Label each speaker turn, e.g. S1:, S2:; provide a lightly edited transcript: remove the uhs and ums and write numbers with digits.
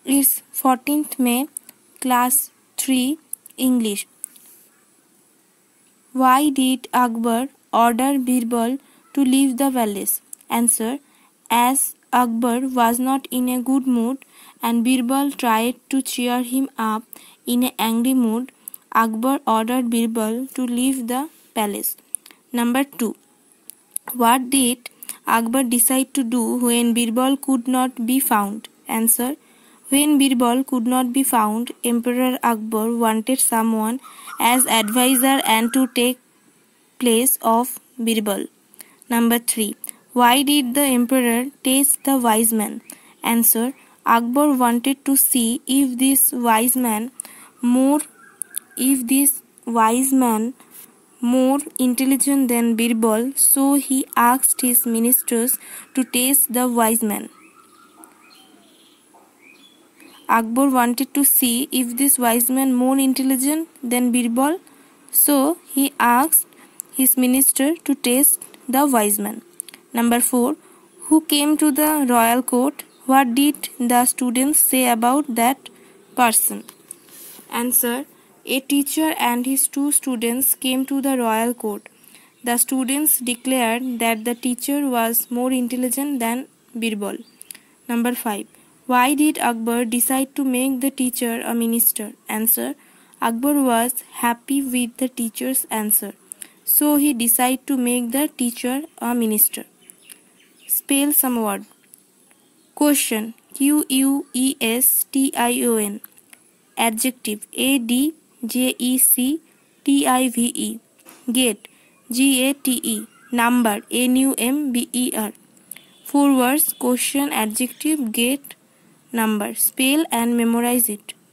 S1: It's 14th May, Class 3, English. Why did Akbar order Birbal to leave the palace? Answer. As Akbar was not in a good mood and Birbal tried to cheer him up in an angry mood, Akbar ordered Birbal to leave the palace. Number 2. What did Akbar decide to do when Birbal could not be found? Answer. When Birbal could not be found, Emperor Akbar wanted someone as advisor and to take place of Birbal. Number 3. Why did the emperor test the wise man? Answer. Akbar wanted to see if this wise man more intelligent than Birbal, so he asked his ministers to test the wise man. Akbar wanted to see if this wise man more intelligent than Birbal, so he asked his minister to test the wise man. Number 4. Who came to the royal court? What did the students say about that person? Answer. A teacher and his 2 students came to the royal court. The students declared that the teacher was more intelligent than Birbal. Number 5. Why did Akbar decide to make the teacher a minister? Answer. Akbar was happy with the teacher's answer, so he decided to make the teacher a minister. Spell some word. Question. Question. Adjective. Adjective. Gate. Gate. Number. Number. 4 words. Question, adjective, gate, number. Spell and memorize it.